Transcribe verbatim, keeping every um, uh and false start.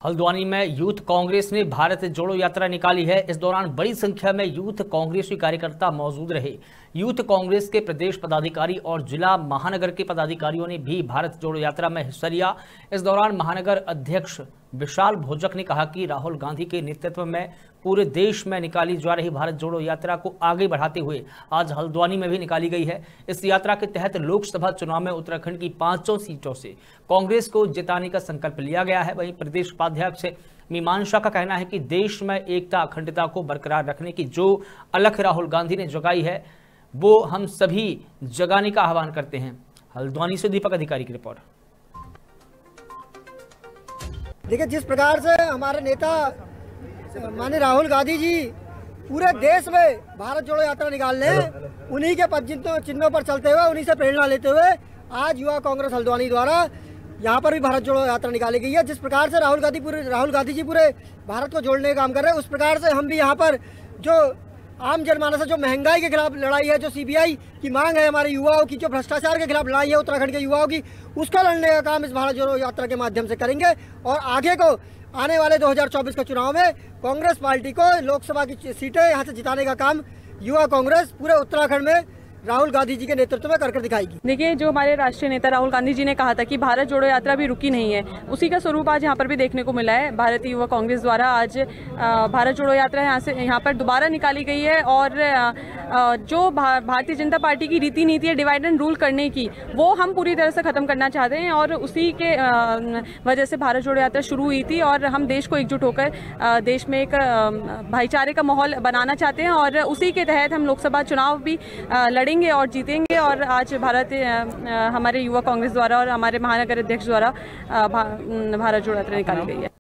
हल्द्वानी में यूथ कांग्रेस ने भारत जोड़ो यात्रा निकाली है। इस दौरान बड़ी संख्या में यूथ कांग्रेसी कार्यकर्ता मौजूद रहे। यूथ कांग्रेस के प्रदेश पदाधिकारी और जिला महानगर के पदाधिकारियों ने भी भारत जोड़ो यात्रा में हिस्सा लिया। इस दौरान महानगर अध्यक्ष विशाल भोजक ने कहा कि राहुल गांधी के नेतृत्व में पूरे देश में निकाली जा रही भारत जोड़ो यात्रा को आगे बढ़ाते हुए आज हल्द्वानी में भी निकाली गई है। इस यात्रा के तहत लोकसभा चुनाव में उत्तराखंड की पांचों सीटों से कांग्रेस को जिताने का संकल्प लिया गया है। वहीं प्रदेश उपाध्यक्ष मीमांसा का कहना है कि देश में एकता अखंडता को बरकरार रखने की जो अलख राहुल गांधी ने जगाई है वो हम सभी जगाने का आह्वान करते हैं। हल्द्वानी से दीपक अधिकारी की रिपोर्ट। देखिए, जिस प्रकार से हमारे नेता माननीय राहुल गांधी जी पूरे देश में भारत जोड़ो यात्रा निकालने उन्हीं के पद चिन्हों पर चलते हुए उन्हीं से प्रेरणा लेते हुए आज युवा कांग्रेस हल्द्वानी द्वारा यहाँ पर भी भारत जोड़ो यात्रा निकाली गई है। जिस प्रकार से राहुल गांधी पूरे राहुल गांधी जी पूरे भारत को जोड़ने का काम कर रहे हैं, उस प्रकार से हम भी यहाँ पर जो आम जनमानस है, जो महंगाई के खिलाफ लड़ाई है, जो सीबीआई की मांग है हमारे युवाओं की, जो भ्रष्टाचार के खिलाफ लड़ाई है उत्तराखंड के युवाओं की, उसका लड़ने का काम इस भारत जोड़ो यात्रा के माध्यम से करेंगे। और आगे को आने वाले दो हज़ार चौबीस के चुनाव में कांग्रेस पार्टी को लोकसभा की सीटें यहाँ से जिताने का काम युवा कांग्रेस पूरे उत्तराखंड में राहुल गांधी जी के नेतृत्व में करके दिखाएगी। देखिए, जो हमारे राष्ट्रीय नेता राहुल गांधी जी ने कहा था कि भारत जोड़ो यात्रा भी रुकी नहीं है, उसी का स्वरूप आज यहाँ पर भी देखने को मिला है। भारतीय युवा कांग्रेस द्वारा आज भारत जोड़ो यात्रा यहाँ से यहाँ पर दोबारा निकाली गई है और जो भारतीय जनता पार्टी की रीति नीति है डिवाइड एंड रूल करने की, वो हम पूरी तरह से खत्म करना चाहते हैं और उसी के वजह से भारत जोड़ो यात्रा शुरू हुई थी और हम देश को एकजुट होकर देश में एक भाईचारे का माहौल बनाना चाहते हैं और उसी के तहत हम लोकसभा चुनाव भी लड़ेंगे और जीतेंगे। और आज भारत हमारे युवा कांग्रेस द्वारा और हमारे महानगर अध्यक्ष द्वारा भारत जोड़ो यात्रा निकाली गई है।